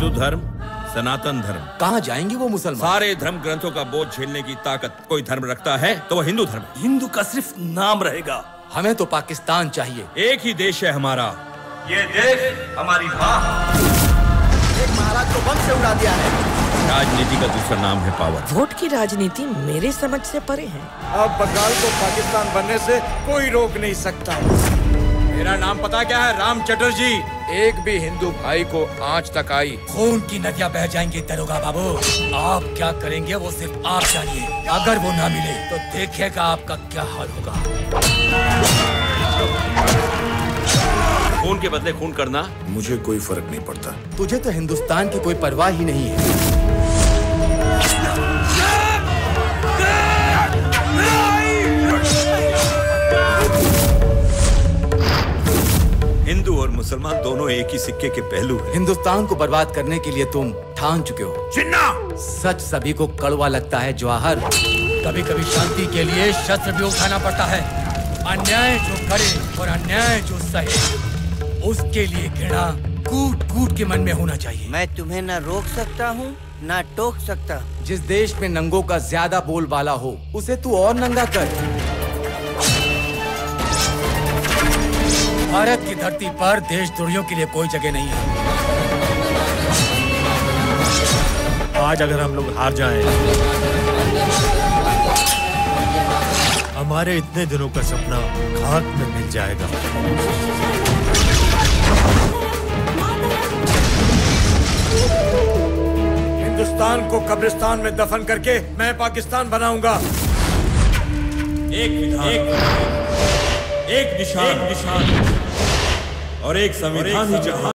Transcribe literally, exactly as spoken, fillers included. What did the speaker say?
हिंदू धर्म सनातन धर्म। कहाँ जाएंगे वो मुसलमान? सारे धर्म ग्रंथों का बोझ झेलने की ताकत कोई धर्म रखता है तो वो हिंदू धर्म। हिंदू का सिर्फ नाम रहेगा। हमें तो पाकिस्तान चाहिए। एक ही देश है हमारा, ये देश हमारी माँ। एक महाराज को बम से उड़ा दिया है। राजनीति का दूसरा नाम है पावर। वोट की राजनीति मेरे समझ से परे है। अब बंगाल को पाकिस्तान बनने से कोई रोक नहीं सकता। मेरा नाम पता क्या है? राम चटर्जी। एक भी हिंदू भाई को आंच तक आई, खून की नदियां बह जाएंगी दरोगा बाबू। आप क्या करेंगे वो सिर्फ आप जानिए। अगर वो ना मिले तो देखिएगा आपका क्या हाल होगा। खून के बदले खून करना मुझे कोई फर्क नहीं पड़ता। तुझे तो हिंदुस्तान की कोई परवाह ही नहीं है। हिंदू और मुसलमान दोनों एक ही सिक्के के पहलू हैं। हिंदुस्तान को बर्बाद करने के लिए तुम ठान चुके हो। चिन्ना! सच सभी को कड़वा लगता है जवाहर। कभी कभी शांति के लिए शस्त्र भी उठाना पड़ता है। अन्याय जो करे और अन्याय जो सहे उसके लिए घृणा कूट कूट के मन में होना चाहिए। मैं तुम्हें न रोक सकता हूँ न टोक सकता। जिस देश में नंगों का ज्यादा बोलबाला हो उसे तू और नंगा कर। भारत की धरती पर देशद्रोहियों के लिए कोई जगह नहीं है। आज अगर हम लोग हार जाएं, हमारे इतने दिनों का सपना खाक में मिल जाएगा। हिंदुस्तान को कब्रिस्तान में दफन करके मैं पाकिस्तान बनाऊंगा। एक विधान, एक, एक निशान, एक निशान और एक संविधान ही जहां